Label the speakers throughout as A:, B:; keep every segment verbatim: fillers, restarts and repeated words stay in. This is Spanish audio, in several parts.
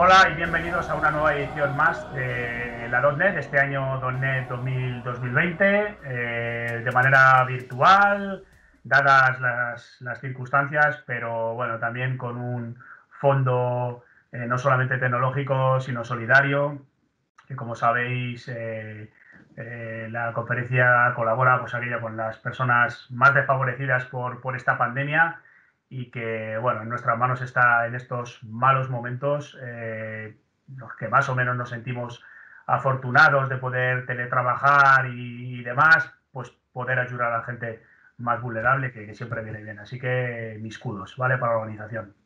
A: Hola y bienvenidos a una nueva edición más de la .punto net, este año .punto net dos mil veinte, eh, de manera virtual, dadas las, las circunstancias, pero bueno, también con un fondo eh, no solamente tecnológico, sino solidario, que como sabéis, eh, eh, la conferencia colabora pues, aquella con las personas más desfavorecidas por, por esta pandemia, y que, bueno, en nuestras manos está en estos malos momentos, eh, los que más o menos nos sentimos afortunados de poder teletrabajar y, y demás, pues poder ayudar a la gente más vulnerable, que, que siempre viene bien. Así que mis kudos, ¿vale? Para la organización.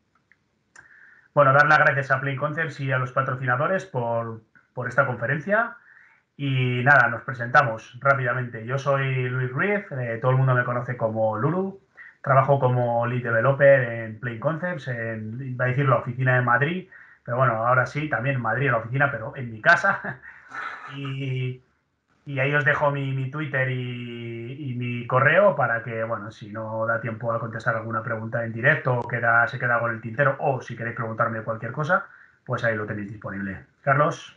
A: Bueno, dar las gracias a Play Concepts y a los patrocinadores por, por esta conferencia. Y nada, nos presentamos rápidamente. Yo soy Luis Ruiz, eh, todo el mundo me conoce como Lulu. Trabajo como Lead Developer en Play Concepts, en, iba a decir la oficina de Madrid, pero bueno, ahora sí, también en Madrid en la oficina, pero en mi casa. Y, y ahí os dejo mi, mi Twitter y, y mi correo para que, bueno, si no da tiempo a contestar alguna pregunta en directo o queda, se queda con el tintero, o si queréis preguntarme cualquier cosa, pues ahí lo tenéis disponible. Carlos.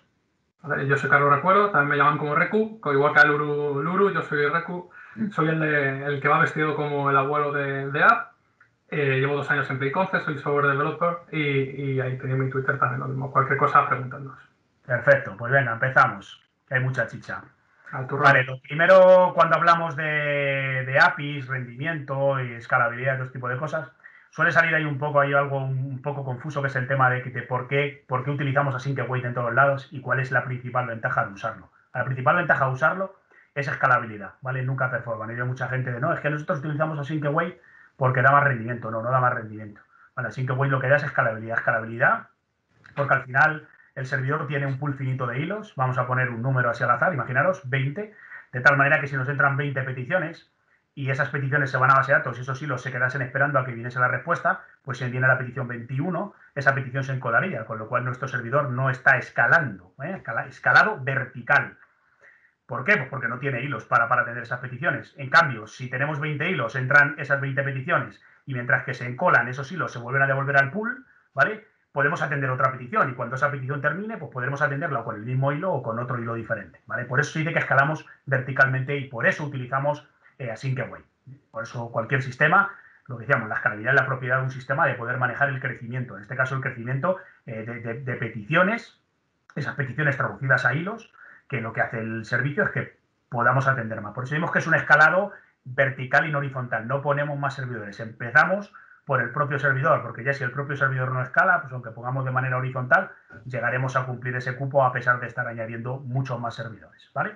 B: Yo soy Carlos Recuero, también me llaman como Recu, igual que a Luru, Luru, yo soy Recu, soy el, de, el que va vestido como el abuelo de, de App. Eh, llevo dos años en Play Concepts, soy software developer y, y ahí tenéis mi Twitter también, lo mismo, cualquier cosa preguntadnos.
A: Perfecto, pues venga, empezamos, que hay mucha chicha.
B: Vale,
A: lo primero, cuando hablamos de, de A P Is, rendimiento y escalabilidad, todo este tipo de cosas, suele salir ahí un poco, hay algo un poco confuso, que es el tema de, de por, qué, por qué utilizamos Async Await en todos lados y cuál es la principal ventaja de usarlo. La principal ventaja de usarlo es escalabilidad, ¿vale? Nunca performance. Hay mucha gente de, no, es que nosotros utilizamos Async Await porque da más rendimiento. No, no da más rendimiento. Vale, Async Await lo que da es escalabilidad. Escalabilidad porque al final el servidor tiene un pool finito de hilos, vamos a poner un número así al azar, imaginaros, veinte, de tal manera que si nos entran veinte peticiones y esas peticiones se van a base de datos y esos hilos se quedasen esperando a que viniese la respuesta, pues si viene la petición veintiuno, esa petición se encodaría, con lo cual nuestro servidor no está escalando, ¿eh? Escalado vertical. ¿Por qué? Pues porque no tiene hilos para, para atender esas peticiones. En cambio, si tenemos veinte hilos, entran esas veinte peticiones y mientras que se encolan esos hilos se vuelven a devolver al pool, ¿vale? Podemos atender otra petición y cuando esa petición termine, pues podremos atenderla con el mismo hilo o con otro hilo diferente, ¿vale? Por eso se dice que escalamos verticalmente y por eso utilizamos eh, Async Await. Por eso cualquier sistema, lo que decíamos, la escalabilidad es la propiedad de un sistema de poder manejar el crecimiento. En este caso, el crecimiento eh, de, de, de peticiones, esas peticiones traducidas a hilos, que lo que hace el servicio es que podamos atender más. Por eso decimos que es un escalado vertical y no horizontal. No ponemos más servidores. Empezamos por el propio servidor, porque ya si el propio servidor no escala, pues aunque pongamos de manera horizontal, llegaremos a cumplir ese cupo a pesar de estar añadiendo muchos más servidores, ¿vale?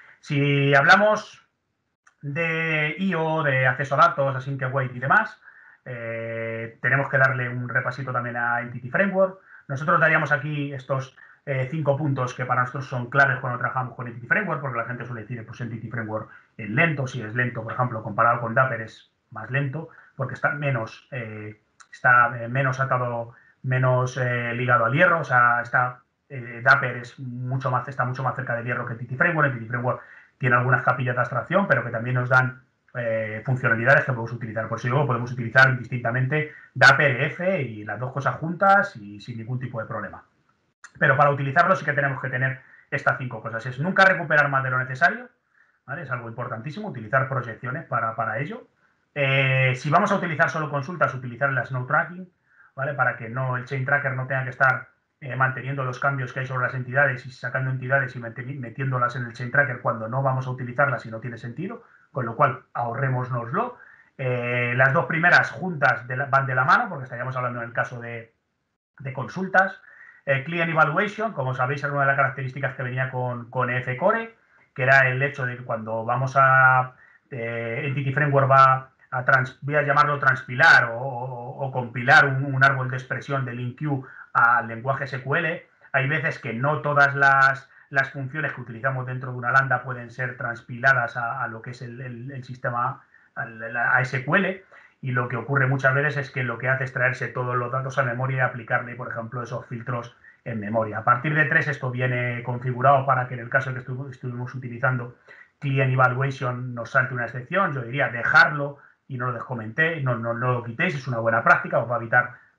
A: Si hablamos de I O, de acceso a datos, Async Await y demás, eh, tenemos que darle un repasito también a Entity Framework. Nosotros daríamos aquí estos eh, cinco puntos que para nosotros son claves cuando trabajamos con Entity Framework, porque la gente suele decir, pues Entity Framework es lento. Si es lento, por ejemplo, comparado con Dapper es más lento, porque está menos, eh, está eh, menos atado, menos eh, ligado al hierro. O sea, está, eh, Dapper es mucho más, está mucho más cerca del hierro que Entity Framework. Entity Framework tiene algunas capillas de abstracción, pero que también nos dan eh, funcionalidades que podemos utilizar. Por eso luego podemos utilizar indistintamente Dapper, F y las dos cosas juntas y sin ningún tipo de problema. Pero para utilizarlo sí que tenemos que tener estas cinco cosas. Es nunca recuperar más de lo necesario, ¿vale? Es algo importantísimo, utilizar proyecciones para, para ello. Eh, si vamos a utilizar solo consultas, utilizar el snow tracking, ¿vale? Para que no, el chain tracker no tenga que estar eh, manteniendo los cambios que hay sobre las entidades y sacando entidades y metiéndolas en el chain tracker cuando no vamos a utilizarlas y no tiene sentido, con lo cual ahorrémonoslo. Eh, las dos primeras juntas de la, van de la mano, porque estaríamos hablando en el caso de, de consultas. Eh, Client Evaluation, como sabéis, era una de las características que venía con, con E F Core, que era el hecho de que cuando vamos a eh, Entity Framework va a, trans, voy a llamarlo transpilar o, o, o compilar un, un árbol de expresión del InQ al lenguaje S Q L, hay veces que no todas las, las funciones que utilizamos dentro de una lambda pueden ser transpiladas a, a lo que es el, el, el sistema, a, a S Q L. Y lo que ocurre muchas veces es que lo que hace es traerse todos los datos a memoria y aplicarle, por ejemplo, esos filtros en memoria. A partir de tres esto viene configurado para que en el caso de que estu estuvimos utilizando Client Evaluation nos salte una excepción. Yo diría dejarlo y no lo descomenté, no, no, no lo quitéis, es una buena práctica, os va a evitar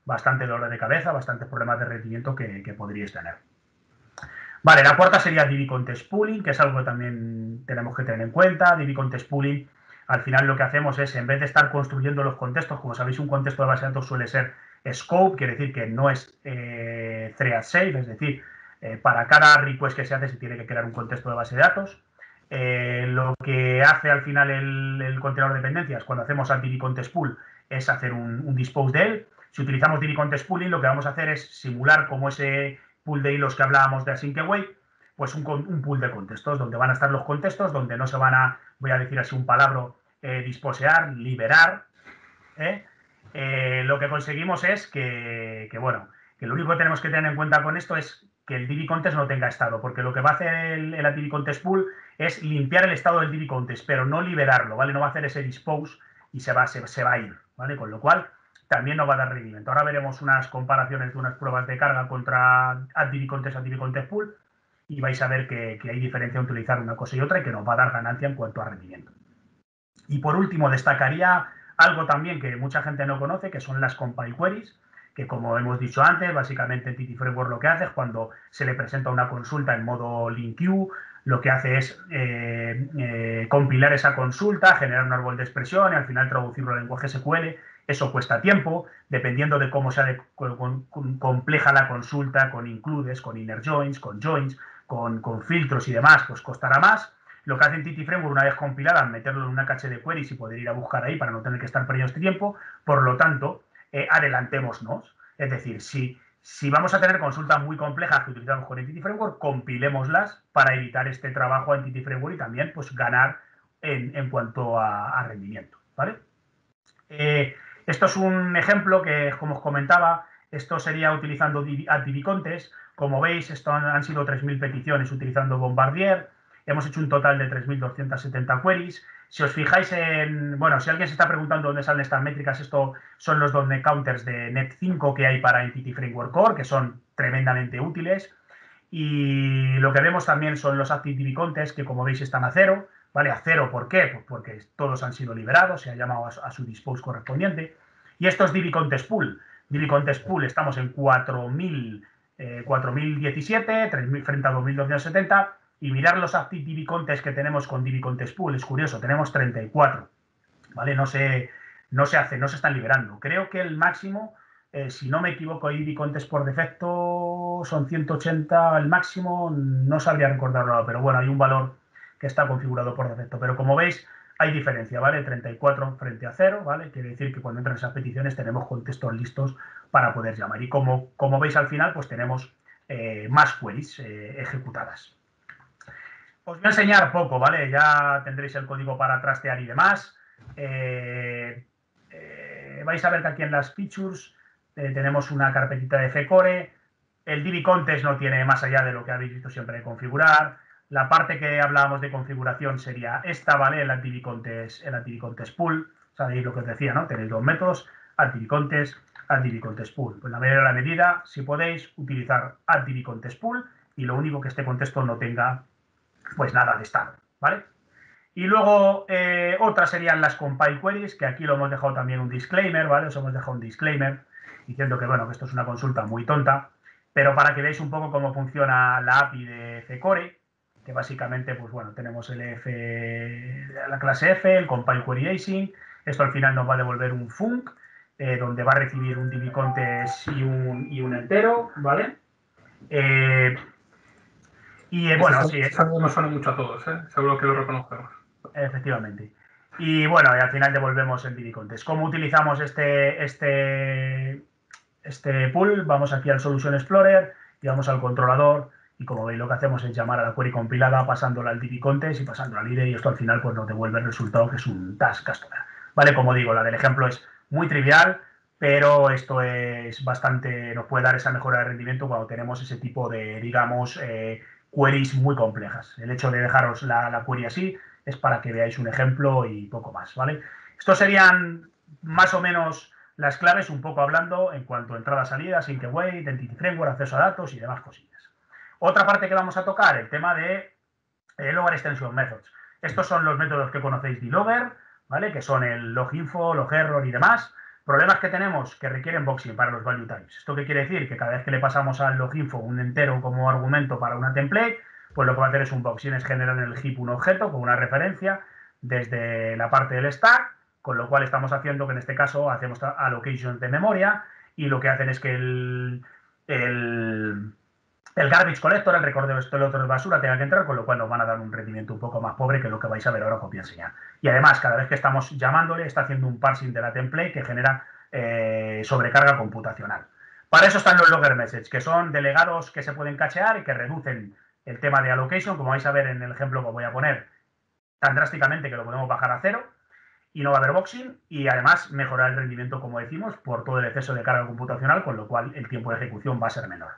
A: bastante dolor de cabeza, bastantes problemas de rendimiento que, que podríais tener. Vale, la cuarta sería D B Contest Pooling, que es algo que también tenemos que tener en cuenta. D B Contest Pooling, al final lo que hacemos es, en vez de estar construyendo los contextos, como sabéis, un contexto de base de datos suele ser scope, quiere decir que no es eh, thread safe, es decir, eh, para cada request que se hace se tiene que crear un contexto de base de datos. Eh, lo que hace al final el, el contenedor de dependencias cuando hacemos al D B Contest Pool es hacer un, un dispose de él. Si utilizamos D B Contest Pooling, lo que vamos a hacer es simular como ese pool de hilos que hablábamos de async await, pues un, un pool de contextos, donde van a estar los contextos, donde no se van a, voy a decir así un palabra, eh, disposear, liberar. ¿eh? Eh, lo que conseguimos es que, que, bueno, que lo único que tenemos que tener en cuenta con esto es que el D B Contest no tenga estado, porque lo que va a hacer el, el D B Contest Pool es limpiar el estado del D B Contest, pero no liberarlo, ¿vale? No va a hacer ese dispose y se va, se, se va a ir, ¿vale? Con lo cual también nos va a dar rendimiento. Ahora veremos unas comparaciones de unas pruebas de carga contra D B Contest, D B Contest Pool, y vais a ver que, que hay diferencia en utilizar una cosa y otra y que nos va a dar ganancia en cuanto a rendimiento. Y por último, destacaría algo también que mucha gente no conoce, que son las compile queries, que como hemos dicho antes, básicamente Entity Framework lo que hace es cuando se le presenta una consulta en modo link queue, lo que hace es eh, eh, compilar esa consulta, generar un árbol de expresión y al final traducirlo al lenguaje S Q L. Eso cuesta tiempo, dependiendo de cómo sea de, con, con, compleja la consulta, con includes, con inner joins, con joins, con, con filtros y demás, pues costará más. Lo que hace Entity Framework, una vez compilada, meterlo en una caché de queries y poder ir a buscar ahí para no tener que estar perdiendo este tiempo. Por lo tanto, eh, adelantémonos. Es decir, si, si vamos a tener consultas muy complejas que utilizamos con Entity Framework, compilémoslas para evitar este trabajo a Entity Framework y también pues, ganar en, en cuanto a, a rendimiento. ¿Vale? Eh, esto es un ejemplo que, como os comentaba, esto sería utilizando D B Contest. Como veis, esto han, han sido tres mil peticiones utilizando Bombardier. Hemos hecho un total de tres mil doscientas setenta queries. Si os fijáis en, bueno, si alguien se está preguntando dónde salen estas métricas, esto son los .NET counters de net cinco que hay para Entity Framework Core, que son tremendamente útiles. Y lo que vemos también son los Active D B Contests, que como veis están a cero. ¿Vale? A cero, ¿por qué? Pues porque todos han sido liberados, se ha llamado a su, a su dispose correspondiente. Y esto es D B Contest Pool. D B Contest Pool estamos en cuatro mil diecisiete, tres mil frente a dos mil doscientos setenta. Y mirar los Active D B Contests que tenemos con D B Contest Pool, es curioso, tenemos treinta y cuatro. ¿Vale? No se, no se hace, no se están liberando. Creo que el máximo, eh, si no me equivoco, D B Contest por defecto son ciento ochenta el máximo, no sabría recordarlo, pero bueno, hay un valor que está configurado por defecto. Pero como veis, hay diferencia, ¿vale? treinta y cuatro frente a cero, ¿vale? Quiere decir que cuando entran esas peticiones tenemos contextos listos para poder llamar. Y como, como veis al final, pues tenemos eh, más queries eh, ejecutadas. Os voy a enseñar poco, ¿vale? Ya tendréis el código para trastear y demás. Eh, eh, vais a ver que aquí en las features eh, tenemos una carpetita de Fcore. El D B Contest no tiene más allá de lo que habéis visto siempre de configurar. La parte que hablábamos de configuración sería esta, ¿vale? El D B Contest, el D B Contest Pool. Sabéis lo que os decía, ¿no? Tenéis dos métodos, D B Contest, D B Contest Pool. Pues la medida de la medida, si podéis, utilizar D B Contest Pool y lo único que este contexto no tenga, pues nada de estado, ¿vale? Y luego eh, otras serían las compile queries, que aquí lo hemos dejado también un disclaimer, ¿vale? Os hemos dejado un disclaimer diciendo que, bueno, que esto es una consulta muy tonta, pero para que veáis un poco cómo funciona la A P I de Fcore, que básicamente, pues bueno, tenemos el F, la clase F, el compile query async, esto al final nos va a devolver un func, eh, donde va a recibir un D B contest y un, y un entero, ¿vale? Eh, y eh, bueno, sí.
B: Eso nos suena mucho a todos, ¿eh? Seguro que lo reconocemos.
A: Efectivamente. Y bueno, y al final devolvemos el D B Contest. ¿Cómo utilizamos este, este, este pool? Vamos aquí al Solution Explorer, y vamos al controlador, y como veis lo que hacemos es llamar a la query compilada pasándola al D B Contest y pasándola al I D E, y esto al final pues nos devuelve el resultado que es un task customer. Vale, como digo, la del ejemplo es muy trivial, pero esto es bastante, nos puede dar esa mejora de rendimiento cuando tenemos ese tipo de, digamos, eh, queries muy complejas. El hecho de dejaros la, la query así es para que veáis un ejemplo y poco más, ¿vale? Estos serían más o menos las claves, un poco hablando en cuanto a entrada, salida, sync await, Entity Framework, acceso a datos y demás cosillas. Otra parte que vamos a tocar, el tema de eh, Logger Extension Methods. Estos son los métodos que conocéis de Logger, ¿vale? Que son el loginfo, logerror y demás. Problemas que tenemos que requieren boxing para los value types. ¿Esto qué quiere decir? Que cada vez que le pasamos al loginfo un entero como argumento para una template, pues lo que va a hacer es un boxing, es generar en el heap un objeto con una referencia desde la parte del stack, con lo cual estamos haciendo que en este caso hacemos allocation de memoria y lo que hacen es que el, el, el garbage collector, el recordador de basura, tenga que entrar, con lo cual nos van a dar un rendimiento un poco más pobre que lo que vais a ver ahora os voy a enseñar. Y además, cada vez que estamos llamándole, está haciendo un parsing de la template que genera eh, sobrecarga computacional. Para eso están los logger messages, que son delegados que se pueden cachear y que reducen el tema de allocation, como vais a ver en el ejemplo que os voy a poner, tan drásticamente que lo podemos bajar a cero y no va a haber boxing, y además mejorar el rendimiento, como decimos, por todo el exceso de carga computacional, con lo cual el tiempo de ejecución va a ser menor.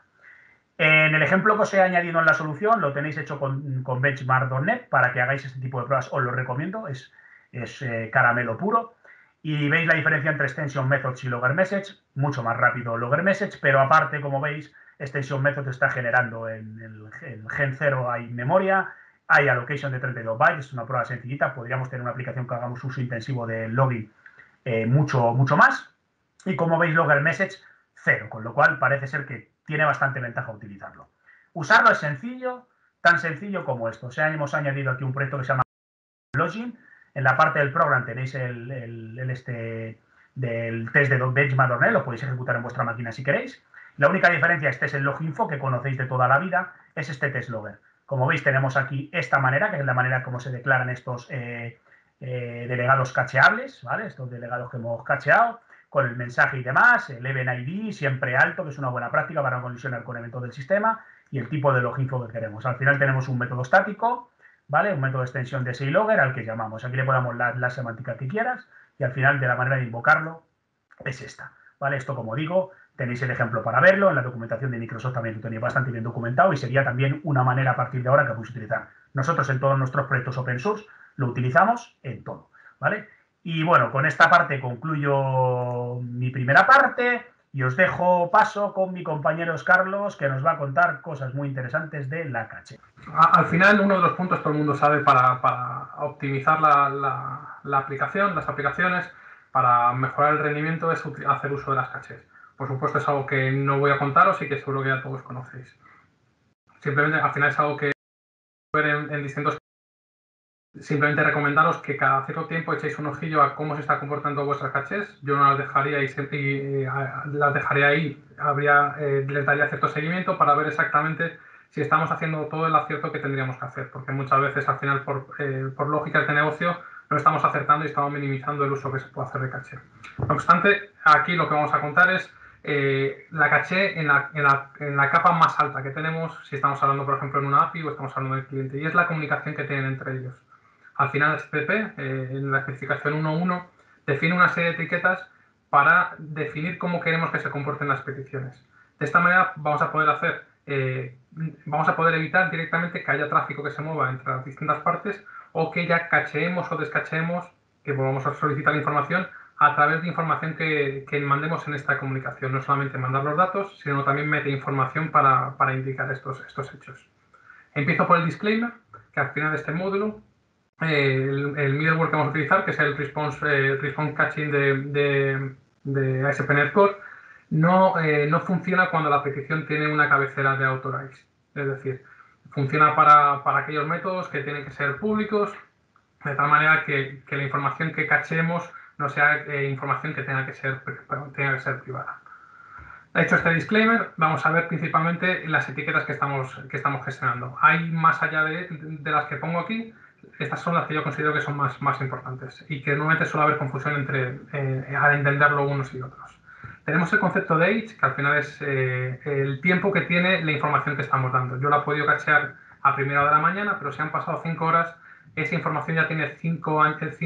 A: En el ejemplo que os he añadido en la solución, lo tenéis hecho con, con benchmark punto net para que hagáis este tipo de pruebas, os lo recomiendo, es, es eh, caramelo puro. Y veis la diferencia entre extension methods y logger message, mucho más rápido logger message, pero aparte, como veis, extension method está generando en el, el gen cero hay memoria, hay allocation de treinta y dos bytes, es una prueba sencillita, podríamos tener una aplicación que hagamos uso intensivo del logging eh, mucho, mucho más. Y como veis, logger message, cero, con lo cual parece ser que tiene bastante ventaja utilizarlo. Usarlo es sencillo, tan sencillo como esto. O sea, hemos añadido aquí un proyecto que se llama Login. En la parte del program tenéis el, el, el este del test de benchmark punto net, lo podéis ejecutar en vuestra máquina si queréis. La única diferencia, este es el loginfo que conocéis de toda la vida, es este test logger. Como veis, tenemos aquí esta manera, que es la manera como se declaran estos eh, eh, delegados cacheables, ¿vale? Estos delegados que hemos cacheado, con el mensaje y demás, el event I D siempre alto, que es una buena práctica para colisionar con eventos del sistema, y el tipo de loginfo que queremos. Al final tenemos un método estático, ¿vale? Un método de extensión de seylogger al que llamamos. Aquí le podemos dar la semántica que quieras, y al final de la manera de invocarlo es esta, ¿vale? Esto, como digo, tenéis el ejemplo para verlo, en la documentación de Microsoft también lo tenéis bastante bien documentado y sería también una manera a partir de ahora que podéis utilizar. Nosotros en todos nuestros proyectos open source lo utilizamos en todo, ¿vale? Y bueno, con esta parte concluyo mi primera parte y os dejo paso con mi compañero Carlos, que nos va a contar cosas muy interesantes de la caché.
B: Al final, uno de los puntos todo el mundo sabe para, para optimizar la, la, la aplicación, las aplicaciones, para mejorar el rendimiento es hacer uso de las cachés. Por supuesto, es algo que no voy a contaros y que seguro que ya todos conocéis. Simplemente, al final es algo que ver en, en distintos... Simplemente recomendaros que cada cierto tiempo echéis un ojillo a cómo se está comportando vuestras cachés. Yo no las dejaría, y, y, las dejaría ahí, habría, eh, les daría cierto seguimiento para ver exactamente si estamos haciendo todo el acierto que tendríamos que hacer, porque muchas veces al final por, eh, por lógicas de negocio no estamos acertando y estamos minimizando el uso que se puede hacer de caché. No obstante, aquí lo que vamos a contar es eh, la caché en la, en, la, en la capa más alta que tenemos, si estamos hablando por ejemplo en una A P I o estamos hablando del cliente, y es la comunicación que tienen entre ellos. Al final, H T T P, eh, en la especificación uno punto uno, define una serie de etiquetas para definir cómo queremos que se comporten las peticiones. De esta manera vamos a poder hacer, eh, vamos a poder evitar directamente que haya tráfico que se mueva entre las distintas partes o que ya cacheemos o descacheemos, que volvamos a solicitar información a través de información que, que mandemos en esta comunicación. No solamente mandar los datos, sino también meter información para, para indicar estos, estos hechos. Empiezo por el disclaimer, que al final de este módulo Eh, el, el middleware que vamos a utilizar, que es el response, eh, response caching de, de, de A S P punto NET Core, no, eh, no funciona cuando la petición tiene una cabecera de authorize. Es decir, funciona para, para aquellos métodos que tienen que ser públicos, de tal manera que, que la información que cachemos no sea eh, información que tenga que ser, tenga que ser privada. Hecho este disclaimer, vamos a ver principalmente las etiquetas que estamos, que estamos gestionando. Hay más allá de, de las que pongo aquí. Estas son las que yo considero que son más, más importantes y que normalmente suele haber confusión entre eh, al entenderlo unos y otros. Tenemos el concepto de age, que al final es eh, el tiempo que tiene la información que estamos dando. Yo la he podido cachear a primera hora de la mañana, pero si han pasado cinco horas, esa información ya tiene cinco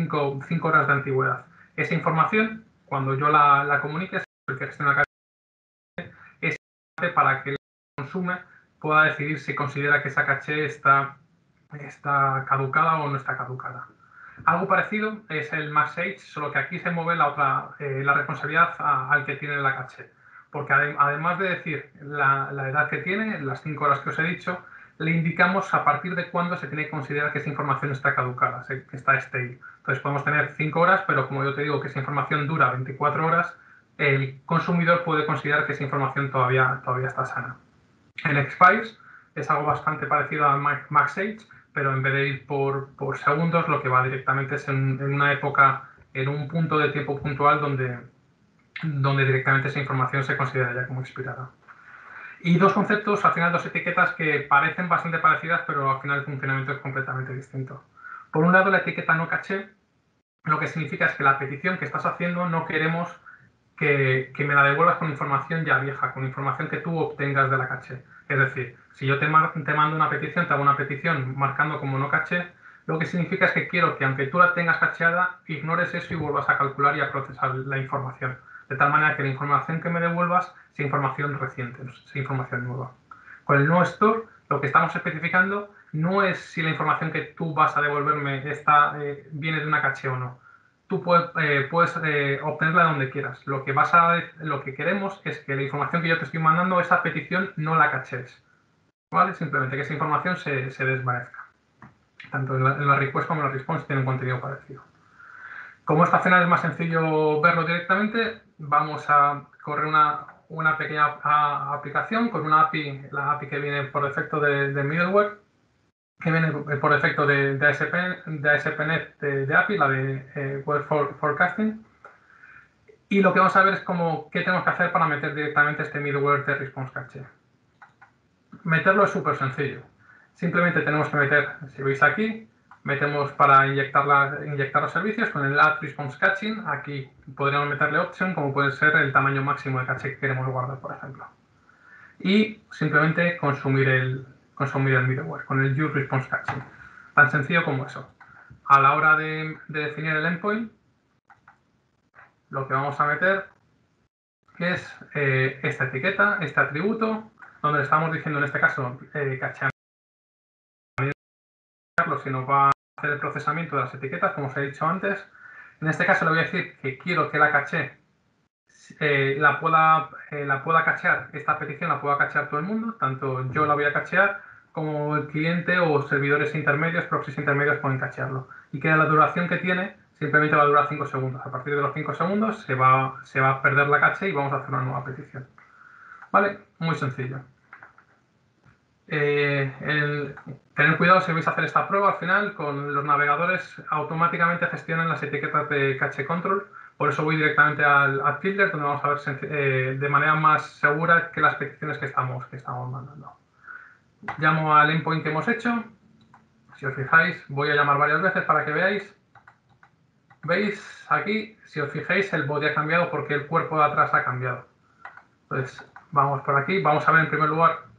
B: horas de antigüedad. Esa información, cuando yo la, la comunique, es el que gestiona la caché, es para que el que consume pueda decidir si considera que esa caché está está caducada o no está caducada. Algo parecido es el max age, solo que aquí se mueve la otra, eh, la responsabilidad a, al que tiene la caché. Porque ade además de decir la, la edad que tiene, las cinco horas que os he dicho, le indicamos a partir de cuándo se tiene que considerar que esa información está caducada, que está stale. Entonces podemos tener cinco horas, pero como yo te digo que esa información dura veinticuatro horas, el consumidor puede considerar que esa información todavía, todavía está sana. En Expires es algo bastante parecido a MaxAge, pero en vez de ir por, por segundos, lo que va directamente es en, en una época, en un punto de tiempo puntual donde, donde directamente esa información se considera ya como expirada. Y dos conceptos, al final dos etiquetas que parecen bastante parecidas, pero al final el funcionamiento es completamente distinto. Por un lado, la etiqueta no caché, lo que significa es que la petición que estás haciendo no queremos que, que me la devuelvas con información ya vieja, con información que tú obtengas de la caché. Es decir, si yo te, te mando una petición, te hago una petición marcando como no caché, lo que significa es que quiero que aunque tú la tengas cacheada, ignores eso y vuelvas a calcular y a procesar la información. De tal manera que la información que me devuelvas sea información reciente, sea información nueva. Con el no store, lo que estamos especificando no es si la información que tú vas a devolverme está, eh, viene de una caché o no. Tú puedes, eh, puedes eh, obtenerla donde quieras. Lo que, vas a, lo que queremos es que la información que yo te estoy mandando, esa petición, no la caches. ¿Vale? Simplemente que esa información se, se desvanezca. Tanto en la, en la request como en la response tiene un contenido parecido. Como esta final es más sencillo verlo directamente, vamos a correr una, una pequeña a, aplicación con una A P I, la A P I que viene por defecto de, de middleware, que viene por defecto de, de, ASP, de ASP.NET de, de A P I, la de eh, Web for, Forecasting. Y lo que vamos a ver es cómo, qué tenemos que hacer para meter directamente este middleware de Response Cache. Meterlo es súper sencillo. Simplemente tenemos que meter, si veis aquí, metemos para inyectar, la, inyectar los servicios con el add response caching. Aquí podríamos meterle option, como puede ser el tamaño máximo de caché que queremos guardar, por ejemplo. Y simplemente consumir el, consumir el middleware con el use response caching. Tan sencillo como eso. A la hora de, de definir el endpoint, lo que vamos a meter es eh, esta etiqueta, este atributo, donde le estamos diciendo en este caso eh, caché, si nos va a hacer el procesamiento de las etiquetas, como os he dicho antes. En este caso le voy a decir que quiero que la caché eh, la, pueda, eh, la pueda cachear, esta petición la pueda cachear todo el mundo, tanto yo la voy a cachear como el cliente o servidores intermedios, proxies intermedios pueden cachearlo. Y que la duración que tiene simplemente va a durar cinco segundos. A partir de los cinco segundos se va, se va a perder la caché y vamos a hacer una nueva petición. ¿Vale? Muy sencillo. Eh, el, tener cuidado si vais a hacer esta prueba al final, con los navegadores automáticamente gestionan las etiquetas de cache control, por eso voy directamente al, al filter, donde vamos a ver eh, de manera más segura que las peticiones que estamos, que estamos mandando. Llamo al endpoint que hemos hecho, si os fijáis voy a llamar varias veces para que veáis. ¿Veis aquí? Si os fijáis el body ha cambiado porque el cuerpo de atrás ha cambiado. Entonces vamos por aquí, vamos a ver en primer lugar.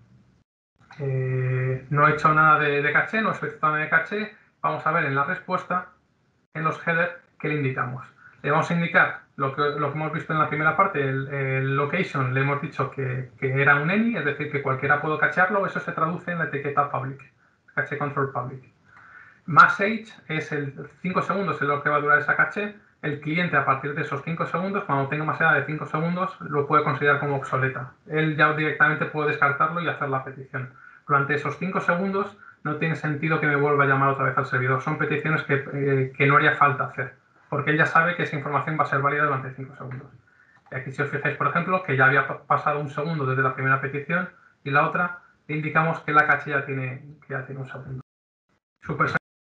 B: Eh, no he hecho nada de, de caché, no he solicitado nada de caché. Vamos a ver en la respuesta, en los headers, qué le indicamos. Le vamos a indicar lo que, lo que hemos visto en la primera parte, el, el location, le hemos dicho que, que era un any, es decir, que cualquiera puede cachearlo. Eso se traduce en la etiqueta public, cache control public. MaxAge es el cinco segundos, es lo que va a durar esa caché. El cliente, a partir de esos cinco segundos, cuando tenga más edad de cinco segundos, lo puede considerar como obsoleta. Él ya directamente puede descartarlo y hacer la petición. Durante esos cinco segundos no tiene sentido que me vuelva a llamar otra vez al servidor. Son peticiones que, eh, que no haría falta hacer, porque él ya sabe que esa información va a ser válida durante cinco segundos. Y aquí si os fijáis, por ejemplo, que ya había pasado un segundo desde la primera petición y la otra, le indicamos que la caché ya tiene, que ya tiene un segundo. Súper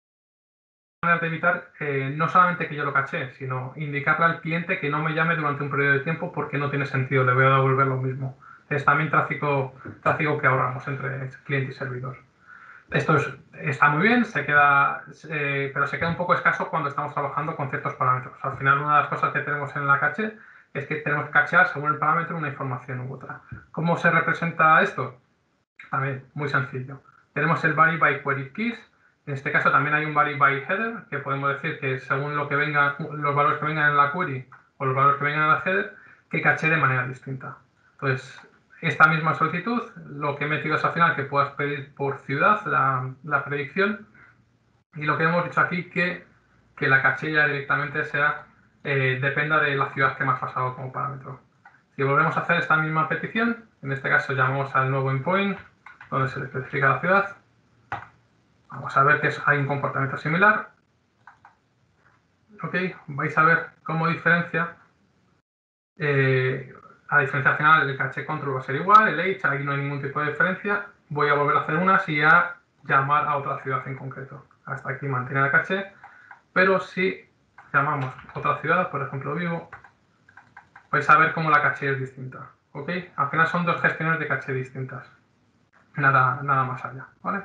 B: de evitar eh, no solamente que yo lo caché, sino indicarle al cliente que no me llame durante un periodo de tiempo porque no tiene sentido, le voy a devolver lo mismo. Es también tráfico, tráfico que ahorramos entre cliente y servidor. Esto es, está muy bien, se queda, eh, pero se queda un poco escaso cuando estamos trabajando con ciertos parámetros. Al final, una de las cosas que tenemos en la caché es que tenemos que cachear según el parámetro una información u otra. ¿Cómo se representa esto? También muy sencillo. Tenemos el vary by query keys. En este caso también hay un vary by header, que podemos decir que según lo que venga, los valores que vengan en la query o los valores que vengan en la header, que caché de manera distinta. Entonces, esta misma solicitud, lo que he metido es al final que puedas pedir por ciudad la, la predicción, y lo que hemos dicho aquí que, que la caché ya directamente sea, eh, dependa de la ciudad que me has pasado como parámetro. Si volvemos a hacer esta misma petición, en este caso llamamos al nuevo endpoint, donde se le especifica la ciudad, Vamos a ver que hay un comportamiento similar. Ok, vais a ver cómo diferencia. Eh, a diferencia al final, el caché control va a ser igual, el H, aquí no hay ningún tipo de diferencia. Voy a volver a hacer unas y a llamar a otra ciudad en concreto. Hasta aquí mantiene el caché, pero si llamamos a otra ciudad, por ejemplo Vigo, vais a ver cómo la caché es distinta. ¿Ok? Al final son dos gestiones de caché distintas. Nada, nada más allá, ¿vale?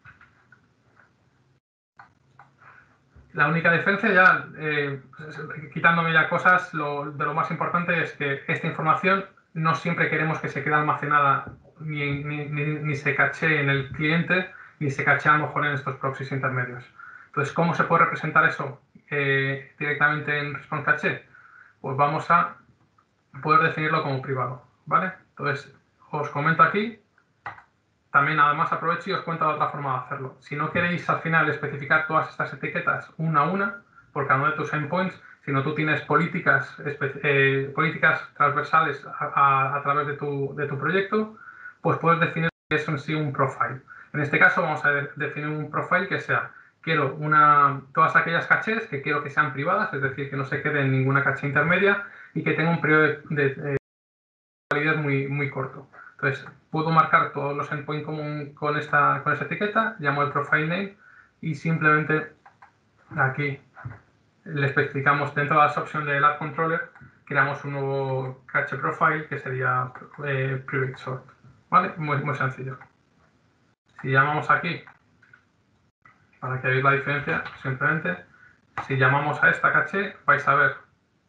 B: La única diferencia ya, eh, quitándome ya cosas, lo, de lo más importante es que esta información no siempre queremos que se quede almacenada ni, ni, ni, ni se caché en el cliente, ni se caché a lo mejor en estos proxies intermedios. Entonces, ¿cómo se puede representar eso eh, directamente en Response Caché? Pues vamos a poder definirlo como privado, ¿vale? Entonces, os comento aquí. También además aprovecho y os cuento otra forma de hacerlo. Si no queréis al final especificar todas estas etiquetas una a una por cada uno de tus endpoints, sino tú tienes políticas, eh, políticas transversales a, a, a través de tu, de tu proyecto, pues puedes definir que es en sí un profile. En este caso vamos a de, definir un profile que sea, quiero una, todas aquellas cachés que quiero que sean privadas, es decir, que no se quede en ninguna caché intermedia y que tenga un periodo de, de, de validez muy, muy corto. Entonces, puedo marcar todos los endpoints con, con, esta, con esta etiqueta, llamo el profile name y simplemente aquí le especificamos dentro de la opción del app controller, creamos un nuevo cache profile que sería eh, private sort. ¿Vale? Muy, muy sencillo. Si llamamos aquí, para que veáis la diferencia, simplemente, si llamamos a esta caché, vais a ver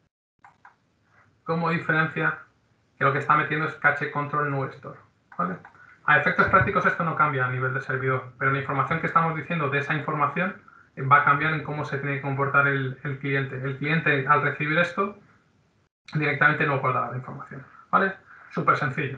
B: cómo diferencia que lo que está metiendo es cache control no store. ¿Vale? A efectos prácticos esto no cambia a nivel de servidor, pero la información que estamos diciendo de esa información va a cambiar en cómo se tiene que comportar el, el cliente. El cliente, al recibir esto, directamente no guarda la información. ¿Vale? Súper sencillo.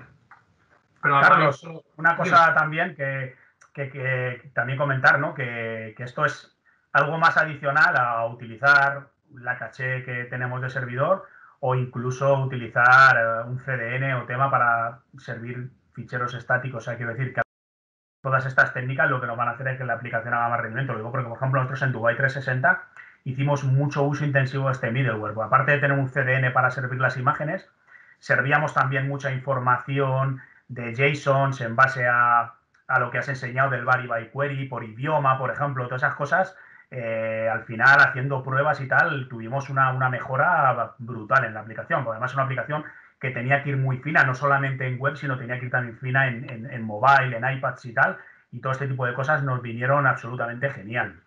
A: Pero Carlos, solo... una cosa Dime. también que, que, que también comentar, ¿no? Que, que esto es algo más adicional a utilizar la caché que tenemos de servidor o incluso utilizar un C D N o tema para servir ficheros estáticos. O sea, quiero decir que todas estas técnicas lo que nos van a hacer es que la aplicación haga más rendimiento. Lo digo porque, por ejemplo, nosotros en Dubai trescientos sesenta hicimos mucho uso intensivo de este middleware. Pues aparte de tener un C D N para servir las imágenes, servíamos también mucha información de JSONs en base a, a lo que has enseñado del Vary by Query, por idioma, por ejemplo, todas esas cosas. Eh, al final, haciendo pruebas y tal, tuvimos una, una mejora brutal en la aplicación, porque además es una aplicación que tenía que ir muy fina, no solamente en web, sino tenía que ir también fina en, en, en mobile, en iPads y tal, y todo este tipo de cosas nos vinieron absolutamente genial.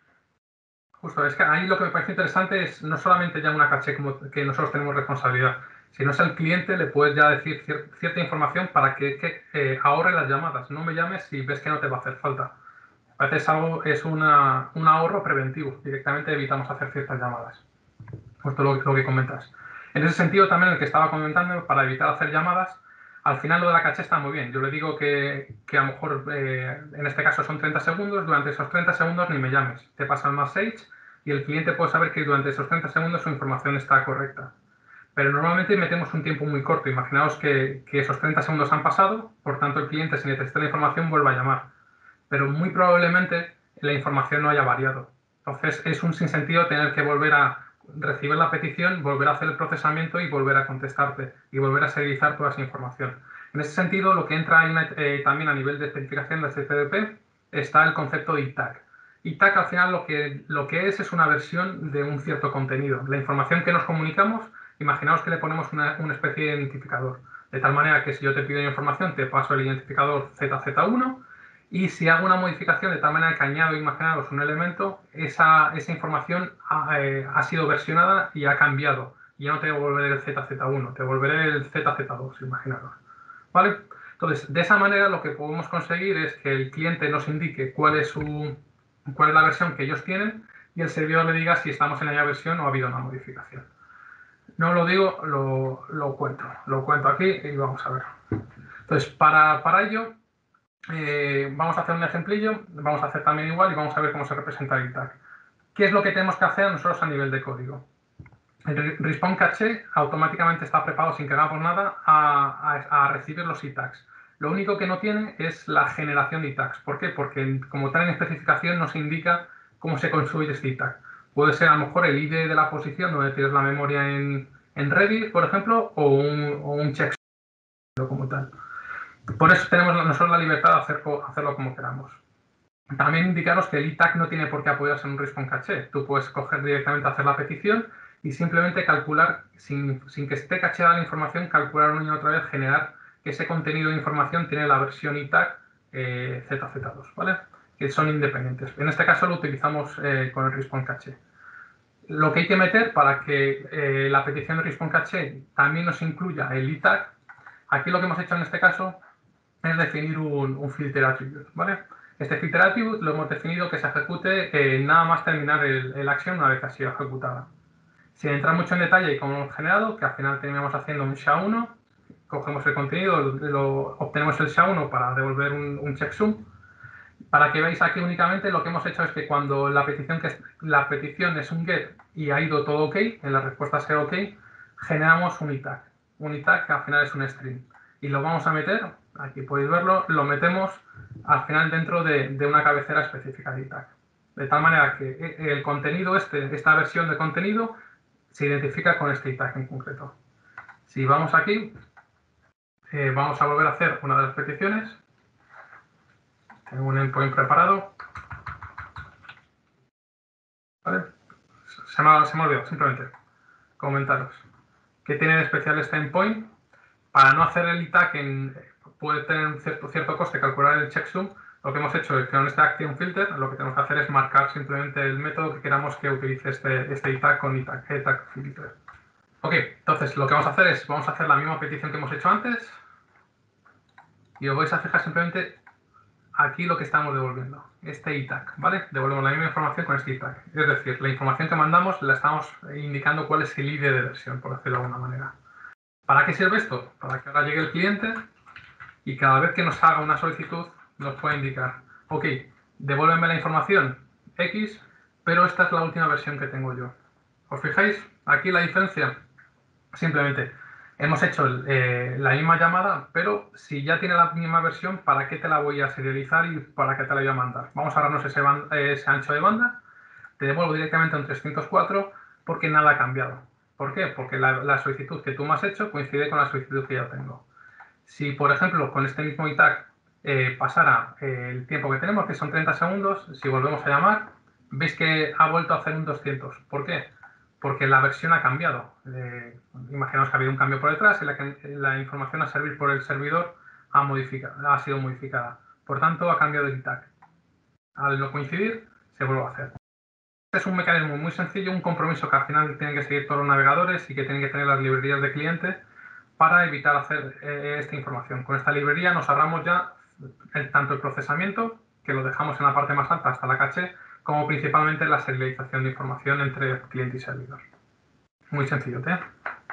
B: Justo, es que ahí lo que me parece interesante es no solamente ya una caché como que nosotros tenemos responsabilidad, sino es el cliente, le puedes ya decir cier cierta información para que, que eh, ahorre las llamadas. No me llames si ves que no te va a hacer falta. A veces algo es una, un ahorro preventivo. Directamente evitamos hacer ciertas llamadas. Justo lo, lo que comentas. En ese sentido también el que estaba comentando, para evitar hacer llamadas, al final lo de la caché está muy bien. Yo le digo que, que a lo mejor eh, en este caso son treinta segundos. Durante esos treinta segundos ni me llames. Te pasan más Sage y el cliente puede saber que durante esos treinta segundos su información está correcta. Pero normalmente metemos un tiempo muy corto. Imaginaos que, que esos treinta segundos han pasado, por tanto el cliente, si necesita la información, vuelve a llamar. Pero muy probablemente la información no haya variado. Entonces es un sinsentido tener que volver a recibir la petición, volver a hacer el procesamiento y volver a contestarte y volver a serializar toda esa información. En ese sentido, lo que entra en, eh, también a nivel de especificación de H T T P está el concepto de I T A C. I T A C al final lo que, lo que es es una versión de un cierto contenido. La información que nos comunicamos, imaginaos que le ponemos una, una especie de identificador. De tal manera que si yo te pido información, te paso el identificador Z Z uno y si hago una modificación de tal manera que añado, imaginaros, un elemento, esa, esa información ha, eh, ha sido versionada y ha cambiado. Y ya no te devolveré el Z Z uno, te devolveré el Z Z dos, imaginaros. ¿Vale? Entonces, de esa manera lo que podemos conseguir es que el cliente nos indique cuál es, su, cuál es la versión que ellos tienen y el servidor le diga si estamos en la versión o ha habido una modificación. No lo digo, lo, lo cuento. Lo cuento aquí y vamos a ver. Entonces, para, para ello, eh, vamos a hacer un ejemplillo, vamos a hacer también igual y vamos a ver cómo se representa el I T A C. ¿Qué es lo que tenemos que hacer nosotros a nivel de código? El Response Caché automáticamente está preparado sin que hagamos nada a, a, a recibir los I T A Cs. Lo único que no tiene es la generación de I tags. ¿Por qué? Porque como tal en especificación no se indica cómo se construye este I tag. Puede ser a lo mejor el I D de la posición donde tienes la memoria en, en Redis, por ejemplo, o un, o un checksum como tal. Por eso tenemos nosotros la libertad de hacer, hacerlo como queramos. También indicaros que el I tag no tiene por qué apoyarse en un response caché. Tú puedes coger directamente, hacer la petición y simplemente calcular, sin, sin que esté cacheada la información, calcular una y otra vez, generar que ese contenido de información tiene la versión I tag eh, Z Z dos, ¿vale? Que son independientes. En este caso lo utilizamos eh, con el response caché. Lo que hay que meter para que eh, la petición de response caché también nos incluya el I tag, aquí lo que hemos hecho en este caso es definir un, un filter attribute, ¿vale? Este filter attribute lo hemos definido que se ejecute eh, nada más terminar el, el action una vez que ha sido ejecutada. Sin entrar mucho en detalle como hemos generado, que al final terminamos haciendo un S H A uno, cogemos el contenido, lo, lo, obtenemos el S H A uno para devolver un, un checksum. Para que veáis aquí únicamente lo que hemos hecho es que cuando la petición, que, la petición es un get y ha ido todo ok, en la respuesta sea ok, generamos un I tag. Un I tag que al final es un string. Y lo vamos a meter, aquí podéis verlo, lo metemos al final dentro de, de una cabecera específica de I tag. De tal manera que el contenido, este, esta versión de contenido, se identifica con este I tag en concreto. Si vamos aquí, eh, vamos a volver a hacer una de las peticiones. Tengo un endpoint preparado. ¿Vale? Se me, se me ha olvidado, simplemente comentaros. ¿Qué tiene de especial este endpoint? Para no hacer el I tag, en, puede tener un cierto, cierto coste calcular el checksum. Lo que hemos hecho es que con este action filter, lo que tenemos que hacer es marcar simplemente el método que queramos que utilice este, este I tag con I tag, I tag filter. Ok, entonces lo que vamos a hacer es, vamos a hacer la misma petición que hemos hecho antes y os vais a fijar simplemente aquí lo que estamos devolviendo, este I tag, ¿vale? Devolvemos la misma información con este I tag. Es decir, la información que mandamos la estamos indicando cuál es el I D de versión, por decirlo de alguna manera. ¿Para qué sirve esto? Para que ahora llegue el cliente y cada vez que nos haga una solicitud nos pueda indicar, ok, devuélveme la información X, pero esta es la última versión que tengo yo. ¿Os fijáis? Aquí la diferencia, simplemente hemos hecho eh, la misma llamada, pero si ya tiene la misma versión, ¿para qué te la voy a serializar y para qué te la voy a mandar? Vamos a darnos ese, banda, ese ancho de banda, te devuelvo directamente un trescientos cuatro porque nada ha cambiado. ¿Por qué? Porque la, la solicitud que tú me has hecho coincide con la solicitud que yo tengo. Si, por ejemplo, con este mismo I tag eh, pasara eh, el tiempo que tenemos, que son treinta segundos, si volvemos a llamar, veis que ha vuelto a hacer un doscientos. ¿Por qué? Porque la versión ha cambiado. Eh, imaginaos que ha habido un cambio por detrás y la, la información a servir por el servidor ha, ha sido modificada. Por tanto, ha cambiado el I tag. Al no coincidir, se vuelve a hacer. Este es un mecanismo muy sencillo, un compromiso que al final tienen que seguir todos los navegadores y que tienen que tener las librerías de cliente para evitar hacer eh, esta información. Con esta librería nos ahorramos ya el, tanto el procesamiento, que lo dejamos en la parte más alta hasta la caché, como principalmente la serialización de información entre cliente y servidor. Muy sencillo, ¿eh?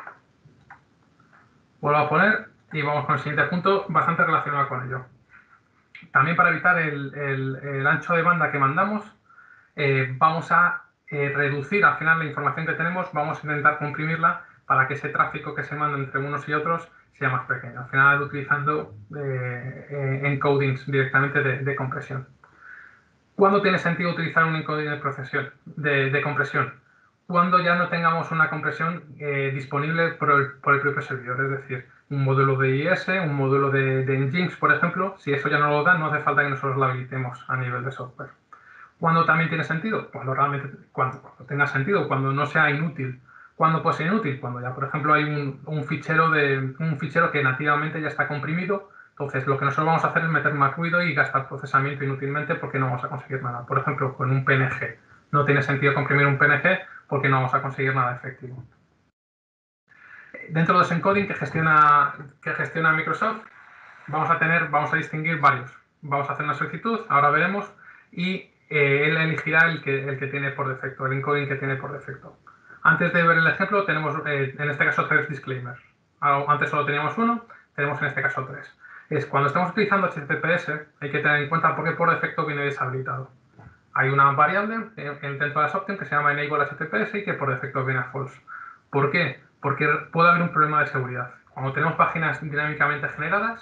B: Vuelvo a poner y vamos con el siguiente punto, bastante relacionado con ello. También para evitar el, el, el ancho de banda que mandamos, eh, vamos a eh, reducir al final la información que tenemos, vamos a intentar comprimirla para que ese tráfico que se manda entre unos y otros sea más pequeño. Al final utilizando eh, eh, encodings directamente de, de compresión. ¿Cuándo tiene sentido utilizar un encoding de, procesión, de, de compresión? Cuando ya no tengamos una compresión eh, disponible por el, por el propio servidor, es decir, un módulo de I S, un módulo de, de Nginx, por ejemplo, si eso ya no lo da, no hace falta que nosotros lo habilitemos a nivel de software. ¿Cuándo también tiene sentido? Cuando realmente cuando, cuando tenga sentido, cuando no sea inútil. ¿Cuándo puede ser inútil? Cuando ya, por ejemplo, hay un, un, fichero de, un fichero que nativamente ya está comprimido. Entonces, lo que nosotros vamos a hacer es meter más ruido y gastar procesamiento inútilmente porque no vamos a conseguir nada. Por ejemplo, con un P N G. No tiene sentido comprimir un P N G porque no vamos a conseguir nada efectivo. Dentro de ese encoding que gestiona, que gestiona Microsoft, vamos a tener, vamos a distinguir varios. Vamos a hacer una solicitud, ahora veremos, y eh, él elegirá el que, el que tiene por defecto, el encoding que tiene por defecto. Antes de ver el ejemplo, tenemos eh, en este caso tres disclaimers. Antes solo teníamos uno, tenemos en este caso tres. Es cuando estamos utilizando H T T P S, hay que tener en cuenta por qué por defecto viene deshabilitado. Hay una variable dentro de las options que se llama enable H T T P S y que por defecto viene a false. ¿Por qué? Porque puede haber un problema de seguridad. Cuando tenemos páginas dinámicamente generadas,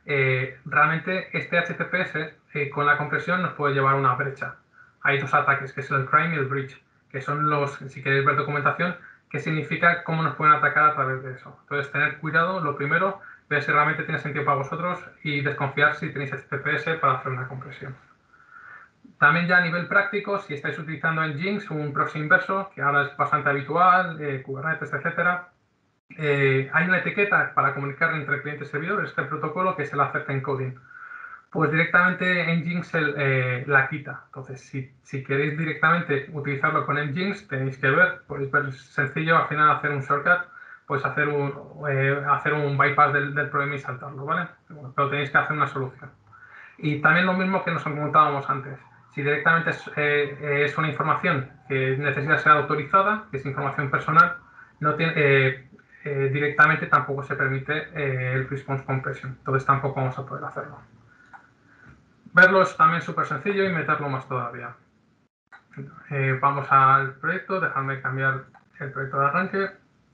B: eh, realmente este H T T P S eh, con la compresión nos puede llevar a una brecha. Hay dos ataques, que es el crime y el breach, que son los, si queréis ver documentación, que significa cómo nos pueden atacar a través de eso. Entonces, tener cuidado, lo primero, ver si realmente tiene sentido para vosotros y desconfiar si tenéis H T T P S para hacer una compresión. También ya a nivel práctico, si estáis utilizando en Jinx un proxy inverso, que ahora es bastante habitual, eh, Kubernetes, etcétera, eh, hay una etiqueta para comunicar entre cliente y servidor, este protocolo que es el Accept Encoding. Pues directamente Nginx eh, la quita. Entonces, si, si queréis directamente utilizarlo con Nginx, tenéis que ver, podéis ver sencillo, al final hacer un shortcut, pues hacer un, eh, hacer un bypass del, del problema y saltarlo, ¿vale? Pero tenéis que hacer una solución. Y también lo mismo que nos comentábamos antes. Si directamente es, eh, es una información que necesita ser autorizada, que es información personal, no tiene, eh, eh, directamente tampoco se permite eh, el response compression. Entonces tampoco vamos a poder hacerlo. Verlo es también súper sencillo y meterlo más todavía. Eh, vamos al proyecto, dejadme cambiar el proyecto de arranque.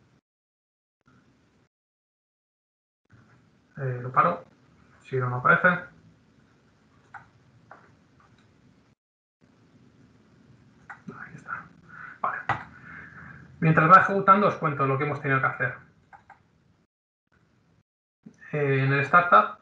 B: Eh, lo paro, si no, no aparece. Ahí está. Vale. Mientras va ejecutando os cuento lo que hemos tenido que hacer. Eh, en el startup,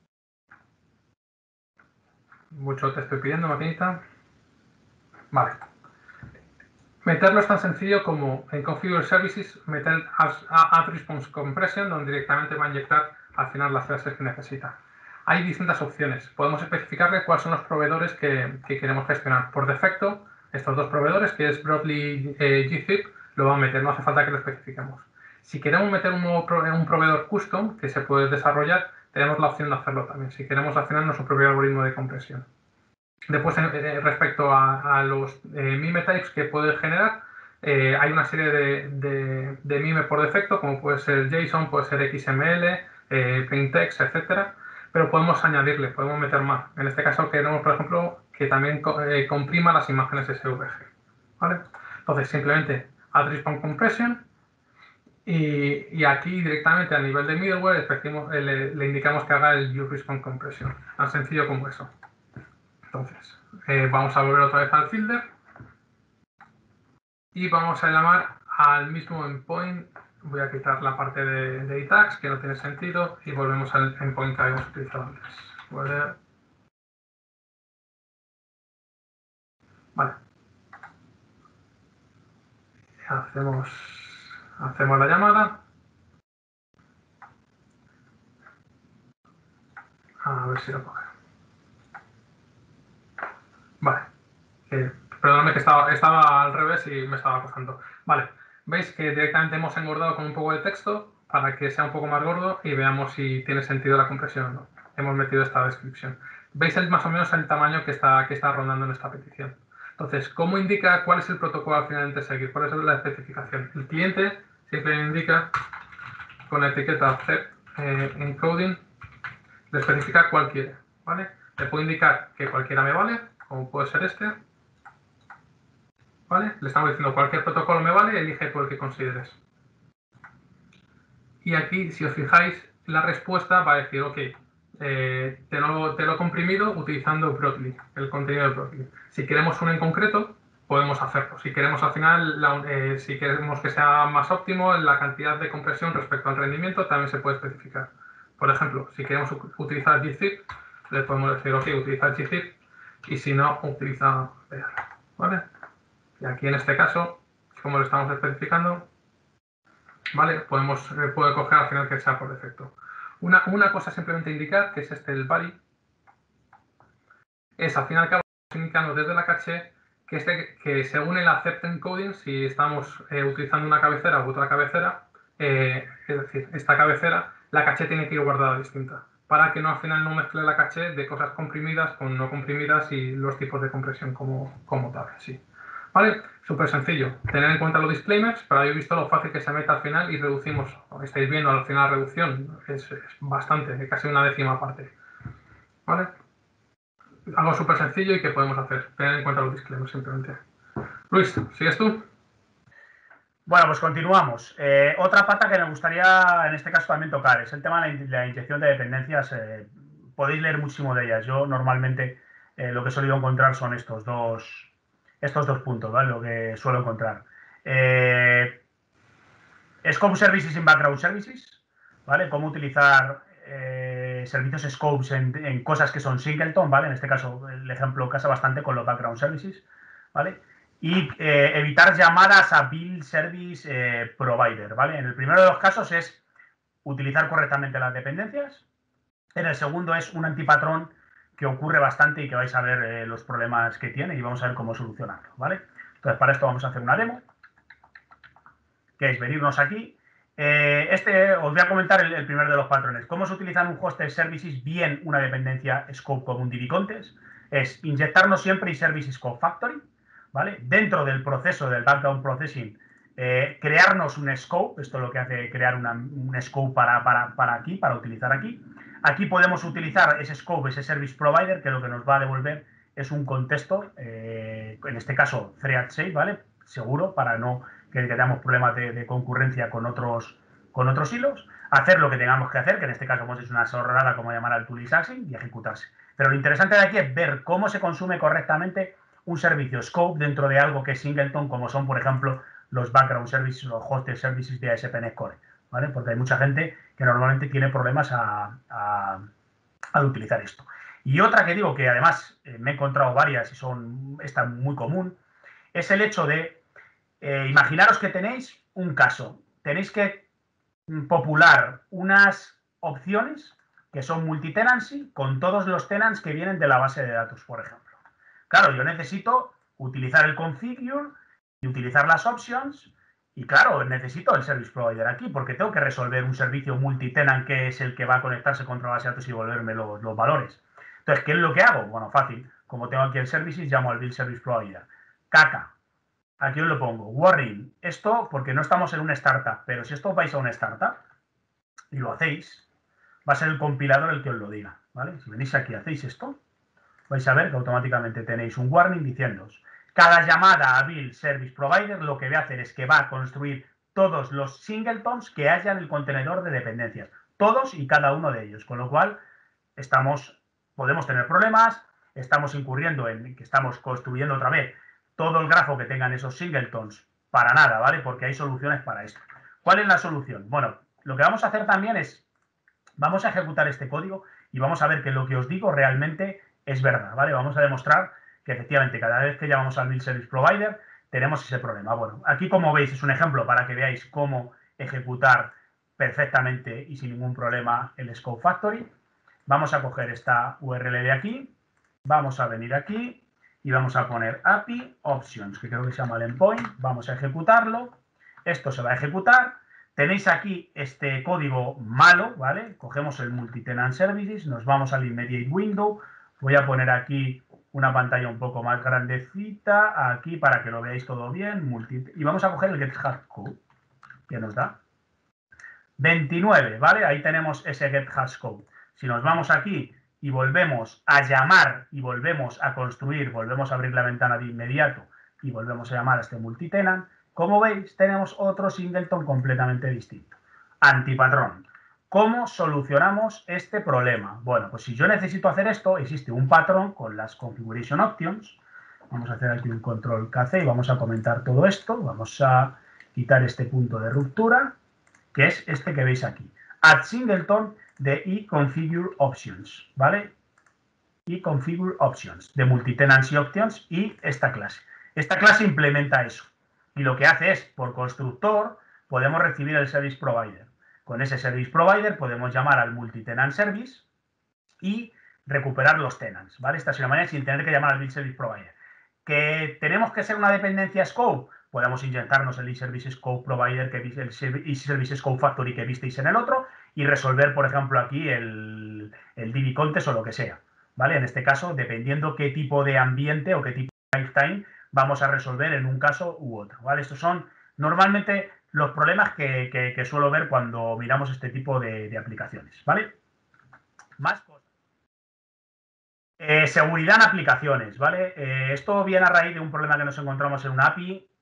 B: mucho te estoy pidiendo, maquinita. Vale. Meterlo es tan sencillo como en Configure Services meter Add Response Compression, donde directamente va a inyectar al final las clases que necesita. Hay distintas opciones. Podemos especificarle cuáles son los proveedores que, que queremos gestionar. Por defecto, estos dos proveedores, que es Broadly eh, G zip, lo va a meter, no hace falta que lo especifiquemos. Si queremos meter un nuevo pro, un proveedor custom que se puede desarrollar, tenemos la opción de hacerlo también. Si queremos al final nuestro propio algoritmo de compresión. Después, eh, respecto a, a los eh, mime types que puede generar, eh, hay una serie de, de, de mime por defecto, como puede ser JSON, puede ser X M L, eh, plaintext, etcétera. Pero podemos añadirle, podemos meter más. En este caso queremos, por ejemplo, que también eh, comprima las imágenes S V G. ¿Vale? Entonces, simplemente add response compression y, y aquí directamente a nivel de middleware le, le, le indicamos que haga el use response compression. Tan sencillo como eso. Entonces, eh, vamos a volver otra vez al Fielder y vamos a llamar al mismo endpoint. Voy a quitar la parte de, de itags, que no tiene sentido, y volvemos al endpoint que habíamos utilizado antes. Volver. Vale. Hacemos, hacemos la llamada. A ver si lo coge. Vale. Eh, perdóname que estaba, estaba al revés y me estaba cojando. Vale. Veis que directamente hemos engordado con un poco de texto para que sea un poco más gordo y veamos si tiene sentido la compresión o no. Hemos metido esta descripción. Veis el, más o menos el tamaño que está, que está rondando en esta petición. Entonces, ¿cómo indica cuál es el protocolo al final de seguir? ¿Cuál es la especificación? El cliente siempre indica con la etiqueta accept eh, encoding, le especifica cuál quiere, ¿vale? Le puedo indicar que cualquiera me vale, como puede ser este, ¿vale? Le estamos diciendo cualquier protocolo me vale, elige por el que consideres. Y aquí, si os fijáis, la respuesta va a decir, ok, eh, te, lo, te lo he comprimido utilizando Broadly, el contenido de Broadly. Si queremos uno en concreto, podemos hacerlo. Si queremos al final, la, eh, si queremos que sea más óptimo, la cantidad de compresión respecto al rendimiento también se puede especificar. Por ejemplo, si queremos utilizar G zip, le podemos decir, ok, utiliza G zip, y si no, utiliza V R, ¿vale? Y aquí en este caso, como lo estamos especificando, ¿vale? Podemos, eh, puede coger al final que sea por defecto. Una, una cosa simplemente indicar, que es este el body, es al fin y al cabo indicando desde la caché que, este, que según el accept encoding, si estamos eh, utilizando una cabecera u otra cabecera, eh, es decir, esta cabecera, la caché tiene que ir guardada distinta, para que no al final no mezcle la caché de cosas comprimidas con no comprimidas y los tipos de compresión como, como tal, sí. ¿Vale? Súper sencillo. Tener en cuenta los disclaimers, pero habéis visto lo fácil que se mete al final y reducimos. Estáis viendo al final la reducción. Es, es bastante, casi una décima parte. ¿Vale? Algo súper sencillo y que podemos hacer. Tener en cuenta los disclaimers simplemente. Luis, ¿sigues tú?
A: Bueno, pues continuamos. Eh, otra pata que me gustaría en este caso también tocar es el tema de la, in la inyección de dependencias. Eh, podéis leer muchísimo de ellas. Yo normalmente eh, lo que he solido encontrar son estos dos, estos dos puntos, ¿vale? Lo que suelo encontrar. Eh, Scope Services in Background Services, ¿vale? Cómo utilizar eh, servicios Scopes en, en cosas que son singleton, ¿vale? En este caso el ejemplo casa bastante con los Background Services, ¿vale? Y eh, evitar llamadas a Build Service eh, Provider, ¿vale? En el primero de los casos es utilizar correctamente las dependencias. En el segundo es un antipatrón que ocurre bastante y que vais a ver eh, los problemas que tiene y vamos a ver cómo solucionarlo, ¿vale? Entonces, para esto vamos a hacer una demo, que es venirnos aquí. Eh, este, os voy a comentar el, el primero de los patrones. ¿Cómo se utiliza en un hosted services bien una dependencia scope como un D B contest? Es inyectarnos siempre y service scope factory, ¿vale? Dentro del proceso del background processing, eh, crearnos un scope, esto es lo que hace crear una, un scope para, para, para aquí, para utilizar aquí. Aquí podemos utilizar ese scope, ese service provider, que lo que nos va a devolver es un contexto, eh, en este caso thread safe, ¿vale? Seguro, para no que tengamos problemas de, de concurrencia con otros, con otros hilos, hacer lo que tengamos que hacer, que en este caso pues, es una sorrada como llamar al tool is async, y ejecutarse. Pero lo interesante de aquí es ver cómo se consume correctamente un servicio scope dentro de algo que es singleton, como son, por ejemplo, los background services o hosted services de A S P N E T Core, ¿vale? Porque hay mucha gente que normalmente tiene problemas a, a, al utilizar esto. Y otra que digo que además eh, me he encontrado varias y son esta muy común, es el hecho de Eh, imaginaros que tenéis un caso, tenéis que popular unas opciones que son multitenancy con todos los tenants que vienen de la base de datos, por ejemplo. Claro, yo necesito utilizar el configure y utilizar las options y claro, necesito el service provider aquí porque tengo que resolver un servicio multitenant que es el que va a conectarse contra la base de datos y devolverme los, los valores. Entonces, ¿qué es lo que hago? Bueno, fácil. Como tengo aquí el services, llamo al build service provider. Caca. Aquí os lo pongo. Warning. Esto porque no estamos en una startup, pero si esto vais a una startup y lo hacéis, va a ser el compilador el que os lo diga, ¿vale? Si venís aquí y hacéis esto, vais a ver que automáticamente tenéis un warning diciéndoos cada llamada a Build Service Provider lo que va a hacer es que va a construir todos los singletons que haya en el contenedor de dependencias. Todos y cada uno de ellos. Con lo cual, estamos, podemos tener problemas, estamos incurriendo en que estamos construyendo otra vez todo el grafo que tengan esos singletons para nada, ¿vale? Porque hay soluciones para esto. ¿Cuál es la solución? Bueno, lo que vamos a hacer también es, vamos a ejecutar este código y vamos a ver que lo que os digo realmente es verdad, ¿vale? Vamos a demostrar que efectivamente cada vez que llamamos al Build Service Provider tenemos ese problema. Bueno, aquí como veis es un ejemplo para que veáis cómo ejecutar perfectamente y sin ningún problema el Scope Factory. Vamos a coger esta U R L de aquí, vamos a venir aquí y vamos a poner A P I Options, que creo que se llama el endpoint. Vamos a ejecutarlo. Esto se va a ejecutar. Tenéis aquí este código malo, ¿vale? Cogemos el Multitenant Services, nos vamos al Immediate Window. Voy a poner aquí una pantalla un poco más grandecita, aquí para que lo veáis todo bien. Multi y vamos a coger el Get Hash Code, que nos da veintinueve, ¿vale? Ahí tenemos ese Get Hash Code. Si nos vamos aquí y volvemos a llamar y volvemos a construir, volvemos a abrir la ventana de inmediato y volvemos a llamar a este multitenant, como veis, tenemos otro singleton completamente distinto. Antipatrón. ¿Cómo solucionamos este problema? Bueno, pues si yo necesito hacer esto, existe un patrón con las configuration options. Vamos a hacer aquí un control K C y vamos a comentar todo esto. Vamos a quitar este punto de ruptura, que es este que veis aquí. Add singleton de eConfigure Options, ¿vale? eConfigure Options, de Multitenancy Options y esta clase. Esta clase implementa eso. Y lo que hace es, por constructor, podemos recibir el Service Provider. Con ese Service Provider podemos llamar al Multitenant Service y recuperar los tenants, ¿vale? Esta es una manera sin tener que llamar al Build Service Provider. ¿Que tenemos que ser una dependencia Scope? Podemos inyectarnos el eService Scope Provider, que el eService Scope Factory que visteis en el otro y resolver, por ejemplo, aquí el, el D B contest o lo que sea, ¿vale? En este caso, dependiendo qué tipo de ambiente o qué tipo de lifetime vamos a resolver en un caso u otro, ¿vale? Estos son normalmente los problemas que, que, que suelo ver cuando miramos este tipo de, de aplicaciones, ¿vale? Más cosas. Eh, seguridad en aplicaciones, ¿vale? Eh, esto viene a raíz de un problema que nos encontramos en una A P I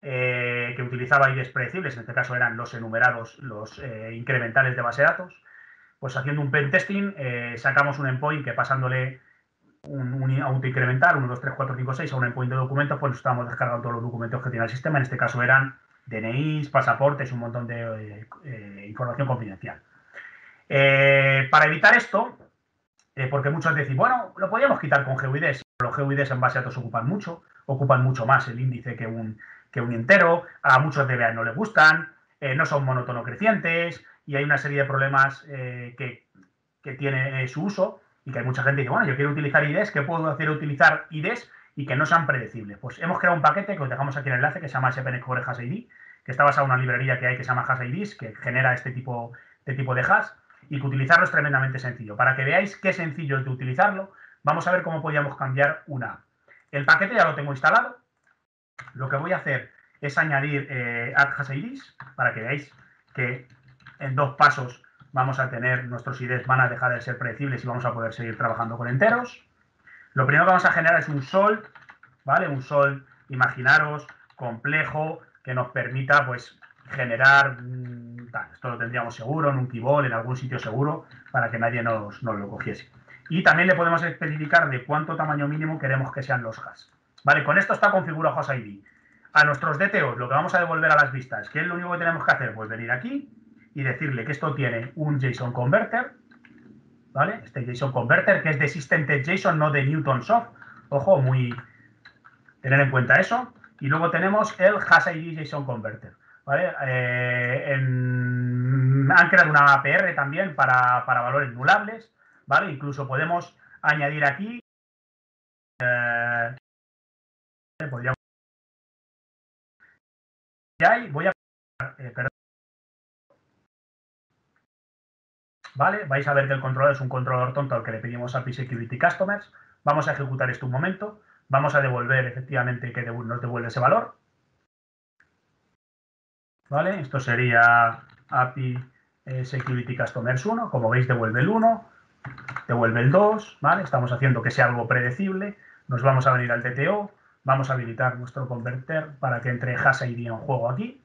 A: eh, que utilizaba I Ds predecibles, en este caso eran los enumerados, los eh, incrementales de base de datos. Pues haciendo un pentesting eh, sacamos un endpoint que pasándole un, un autoincremental, uno, dos, tres, cuatro, cinco, seis, a un endpoint de documentos, pues estábamos descargando todos los documentos que tiene el sistema. En este caso eran D N Is, pasaportes, un montón de eh, eh, información confidencial. Eh, para evitar esto, eh, porque muchos decís, bueno, lo podríamos quitar con G U I Ds, pero los G U I Ds en base a datos ocupan mucho, ocupan mucho más el índice que un, que un entero, a muchos D B A no les gustan, eh, no son monótono crecientes y hay una serie de problemas eh, que, que tiene eh, su uso y que hay mucha gente que dice, bueno, yo quiero utilizar I Ds, ¿qué puedo hacer utilizar I Ds y que no sean predecibles? Pues hemos creado un paquete que os dejamos aquí en el enlace que se llama S P N Core Hash I D, que está basado en una librería que hay que se llama Hash I Ds, que genera este tipo, este tipo de hash, y que utilizarlo es tremendamente sencillo. Para que veáis qué sencillo es de utilizarlo, vamos a ver cómo podríamos cambiar una app. El paquete ya lo tengo instalado. Lo que voy a hacer es añadir eh, add hash I Ds para que veáis que en dos pasos vamos a tener, nuestros I Ds van a dejar de ser predecibles y vamos a poder seguir trabajando con enteros. Lo primero que vamos a generar es un salt, ¿vale? Un salt, imaginaros, complejo, que nos permita, pues, generar, mmm, tal, esto lo tendríamos seguro en un Keyball, en algún sitio seguro, para que nadie nos, nos lo cogiese. Y también le podemos especificar de cuánto tamaño mínimo queremos que sean los hash. Vale, con esto está configurado Hash I D. A nuestros D T Os lo que vamos a devolver a las vistas, ¿qué es lo único que tenemos que hacer? Pues venir aquí y decirle que esto tiene un JSON Converter, ¿vale? Este JSON Converter, que es de System.json, no de Newtonsoft. Ojo, muy... tener en cuenta eso. Y luego tenemos el Hash I D JSON Converter, ¿vale? Eh, en... Han creado una A P R también para, para valores nulables, ¿vale? Incluso podemos añadir aquí... Eh, podríamos... Ya voy a... Eh, perdón. ¿Vale? Vais a ver que el controlador es un controlador tonto al que le pedimos A P I Security Customers. Vamos a ejecutar esto un momento. Vamos a devolver efectivamente que nos devuelve ese valor. ¿Vale? Esto sería A P I eh, Security Customers uno. Como veis, devuelve el uno, devuelve el dos. ¿Vale? Estamos haciendo que sea algo predecible. Nos vamos a venir al D T O. Vamos a habilitar nuestro converter para que entre Hash I D en juego aquí.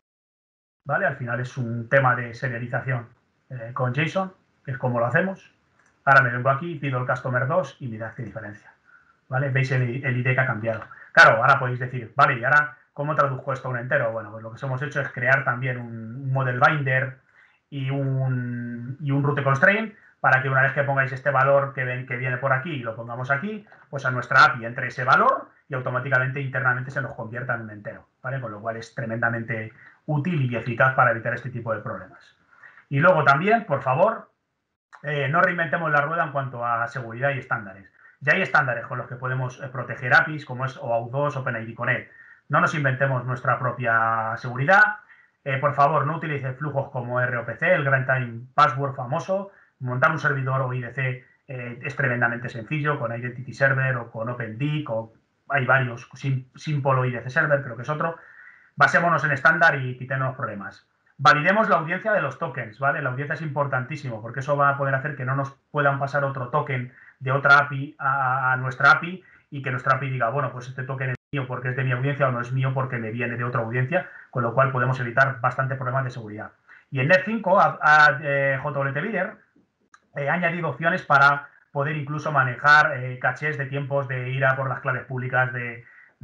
A: ¿Vale? Al final es un tema de serialización eh, con JSON, que es como lo hacemos. Ahora me vengo aquí, pido el customer dos y mirad qué diferencia. ¿Vale? Veis el, el I D que ha cambiado. Claro, ahora podéis decir, vale, y ahora, ¿cómo traduzco esto a un entero? Bueno, pues lo que hemos hecho es crear también un, un model binder y un, y un route constraint para que una vez que pongáis este valor que, ven, que viene por aquí y lo pongamos aquí, pues a nuestra A P I entre ese valor y automáticamente internamente se nos convierta en un entero, ¿vale? Con lo cual es tremendamente útil y eficaz para evitar este tipo de problemas. Y luego también, por favor, eh, no reinventemos la rueda en cuanto a seguridad y estándares. Ya hay estándares con los que podemos eh, proteger A P Is, como es O A U dos, OpenID Connect. No nos inventemos nuestra propia seguridad. Eh, por favor, no utilice flujos como R O P C, el Runtime Password famoso. Montar un servidor o I D C eh, es tremendamente sencillo, con Identity Server o con OpenDIC, o hay varios, Simple o I D C Server, creo que es otro. Basémonos en estándar y quitemos problemas. Validemos la audiencia de los tokens, ¿vale? La audiencia es importantísimo porque eso va a poder hacer que no nos puedan pasar otro token de otra A P I a, a nuestra A P I y que nuestra A P I diga, bueno, pues este token es mío porque es de mi audiencia o no es mío porque me viene de otra audiencia, con lo cual podemos evitar bastante problemas de seguridad. Y en Net cinco, a, a, eh, J W T Leader eh, ha añadido opciones para poder incluso manejar eh, cachés de tiempos de ir a por las claves públicas de,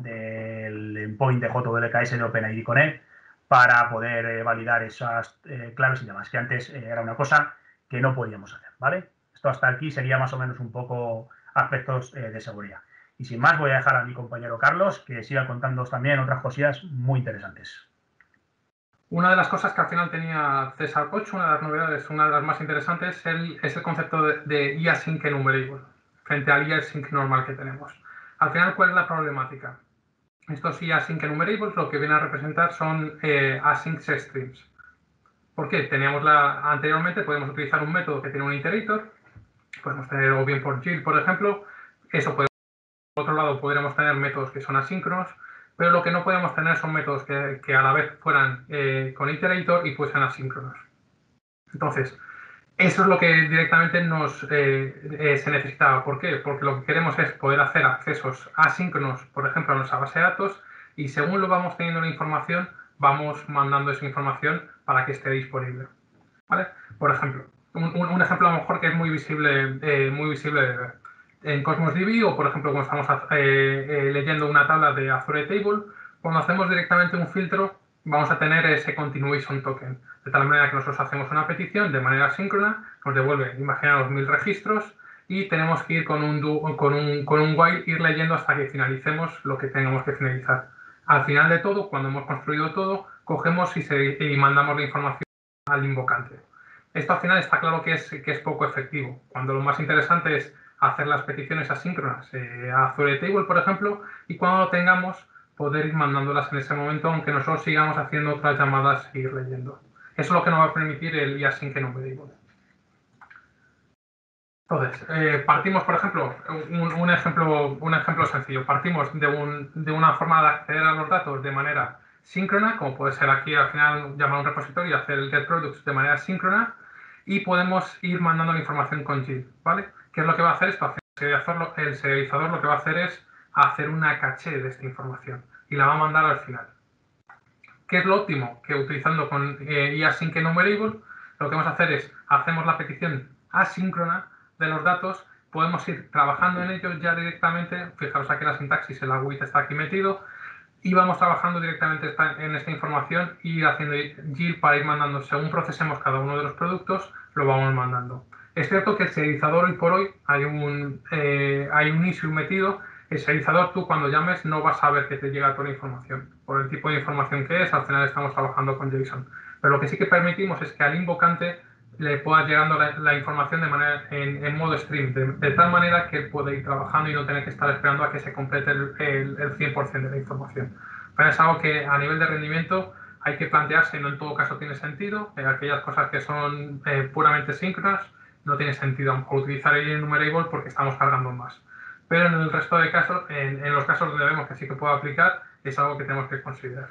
A: del endpoint de J W K S de OpenID Connect para poder eh, validar esas eh, claves y demás, que antes eh, era una cosa que no podíamos hacer, ¿vale? Esto hasta aquí sería más o menos un poco aspectos eh, de seguridad. Y sin más voy a dejar a mi compañero Carlos que siga contándoos también otras cosillas muy interesantes.
B: Una de las cosas que al final tenía César ocho, una de las novedades, una de las más interesantes, el, es el concepto de, de I Async Enumerable, frente al I Async normal que tenemos. Al final, ¿cuál es la problemática? Estos I Async Enumerables lo que vienen a representar son eh, Async Streams. ¿Por qué? Teníamos la, anteriormente podemos utilizar un método que tiene un iterator, podemos tener o bien por G I L, por ejemplo, eso podemos, por otro lado podríamos tener métodos que son asíncronos, pero lo que no podemos tener son métodos que, que a la vez fueran eh, con iterator y fuesen asíncronos. Entonces, eso es lo que directamente nos eh, eh, se necesitaba. ¿Por qué? Porque lo que queremos es poder hacer accesos asíncronos, por ejemplo, a nuestra base de datos, y según lo vamos teniendo la información, vamos mandando esa información para que esté disponible. ¿Vale? Por ejemplo, un, un, un ejemplo a lo mejor que es muy visible, eh, muy visible de ver. En Cosmos D B o, por ejemplo, cuando estamos eh, eh, leyendo una tabla de Azure Table, cuando hacemos directamente un filtro, vamos a tener ese continuation token. De tal manera que nosotros hacemos una petición de manera síncrona, nos devuelve, imaginaos, mil registros y tenemos que ir con un, do, con, un, con un while, ir leyendo hasta que finalicemos lo que tengamos que finalizar. Al final de todo, cuando hemos construido todo, cogemos y, se, y mandamos la información al invocante. Esto al final está claro que es, que es poco efectivo, cuando lo más interesante es hacer las peticiones asíncronas eh, a Azure Table, por ejemplo, y cuando lo tengamos, poder ir mandándolas en ese momento, aunque nosotros sigamos haciendo otras llamadas e ir leyendo. Eso es lo que nos va a permitir el Async Enumerable. Entonces, eh, partimos, por ejemplo, un, un, ejemplo, un ejemplo sencillo. Partimos de, un, de una forma de acceder a los datos de manera síncrona, como puede ser aquí al final llamar a un repositorio y hacer el get products de manera síncrona, y podemos ir mandando la información con Git, ¿vale? ¿Qué es lo que va a hacer esto? El serializador, el serializador lo que va a hacer es hacer una caché de esta información y la va a mandar al final. ¿Qué es lo óptimo? Que utilizando con eh, Async Enumerable, lo que vamos a hacer es, hacemos la petición asíncrona de los datos, podemos ir trabajando en ellos ya directamente, fijaros aquí la sintaxis, el await está aquí metido, y vamos trabajando directamente esta, en esta información y haciendo Git para ir mandando, según procesemos cada uno de los productos, lo vamos mandando. Es cierto que el serializador hoy por hoy hay un, eh, hay un issue metido. El serializador, tú cuando llames no vas a ver que te llega toda la información. Por el tipo de información que es, al final estamos trabajando con JSON. Pero lo que sí que permitimos es que al invocante le pueda llegando la, la información de manera en, en modo stream, de, de tal manera que él puede ir trabajando y no tener que estar esperando a que se complete el, el, el cien por ciento de la información. Pero es algo que a nivel de rendimiento hay que plantearse, no en todo caso tiene sentido. Eh, aquellas cosas que son eh, puramente síncronas no tiene sentido a lo mejor utilizar el enumerable porque estamos cargando más. Pero en el resto de casos, en, en los casos donde vemos que sí que puede aplicar, es algo que tenemos que considerar.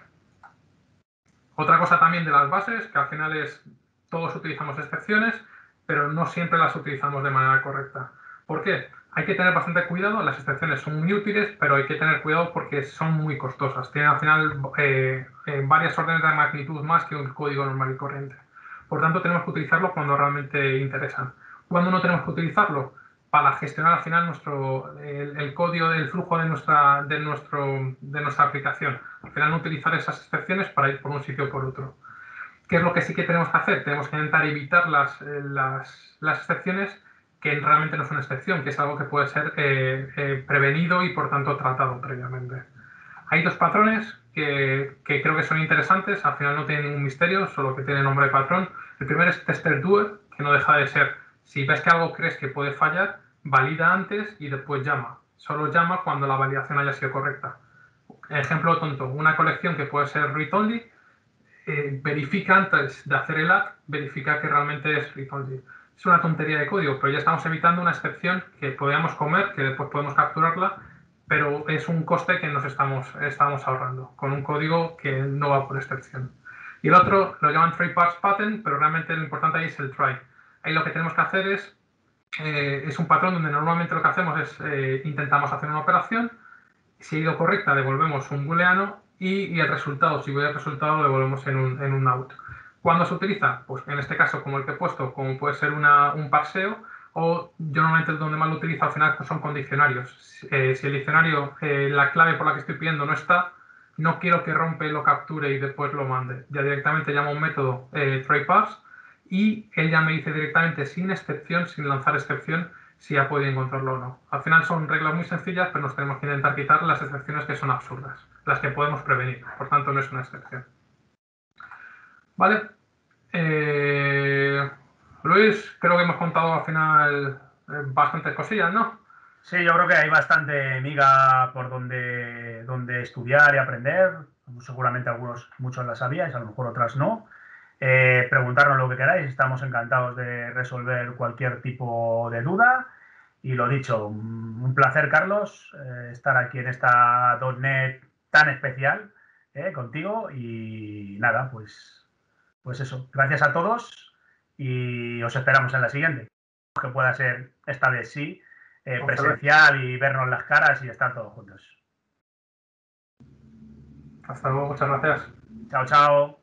B: Otra cosa también de las bases, que al final es, todos utilizamos excepciones, pero no siempre las utilizamos de manera correcta. ¿Por qué? Hay que tener bastante cuidado, las excepciones son muy útiles, pero hay que tener cuidado porque son muy costosas. Tienen al final eh, eh, varias órdenes de magnitud más que un código normal y corriente. Por tanto, tenemos que utilizarlo cuando realmente interesan. ¿Cuándo no tenemos que utilizarlo? Para gestionar al final nuestro, el, el código del flujo de nuestra, de, nuestro, de nuestra aplicación. Al final no utilizar esas excepciones para ir por un sitio o por otro. ¿Qué es lo que sí que tenemos que hacer? Tenemos que intentar evitar las, las, las excepciones que realmente no son excepción, que es algo que puede ser eh, eh, prevenido y por tanto tratado previamente. Hay dos patrones que, que creo que son interesantes, al final no tienen ningún misterio, solo que tienen nombre de patrón. El primero es tester doer, que no deja de ser, si ves que algo crees que puede fallar, valida antes y después llama. Solo llama cuando la validación haya sido correcta. Ejemplo tonto, una colección que puede ser read only, eh, verifica antes de hacer el add, verifica que realmente es read only. Es una tontería de código, pero ya estamos evitando una excepción que podríamos comer, que después podemos capturarla, pero es un coste que nos estamos, estamos ahorrando con un código que no va por excepción. Y el otro lo llaman try parse pattern, pero realmente lo importante ahí es el try. Ahí lo que tenemos que hacer es, eh, es un patrón donde normalmente lo que hacemos es eh, intentamos hacer una operación, si ha ido correcta devolvemos un booleano y, y el resultado, si voy al resultado, lo devolvemos en un, en un out. ¿Cuándo se utiliza? Pues en este caso, como el que he puesto, como puede ser una, un parseo, o yo normalmente donde más lo utilizo al final pues son con diccionarios. Eh, si el diccionario, eh, la clave por la que estoy pidiendo no está, no quiero que rompe, lo capture y después lo mande. Ya directamente llamo a un método eh, tryparse y él ya me dice directamente sin excepción, sin lanzar excepción, si ha podido encontrarlo o no. Al final son reglas muy sencillas, pero nos tenemos que intentar quitar las excepciones que son absurdas, las que podemos prevenir. Por tanto, no es una excepción. ¿Vale? Eh, Luis, creo que hemos contado al final eh, bastantes cosillas, ¿no?
A: Sí, yo creo que hay bastante miga por donde, donde estudiar y aprender. Seguramente algunos, muchos las sabíais, a lo mejor otras no. Eh, preguntarnos lo que queráis, estamos encantados de resolver cualquier tipo de duda. Y lo dicho, un placer, Carlos, eh, estar aquí en esta punto net tan especial eh, contigo. Y nada, pues, pues eso. Gracias a todos y os esperamos en la siguiente. Que pueda ser, esta vez sí, eh, presencial y vernos las caras y estar todos juntos.
B: Hasta luego, muchas gracias.
A: Chao, chao.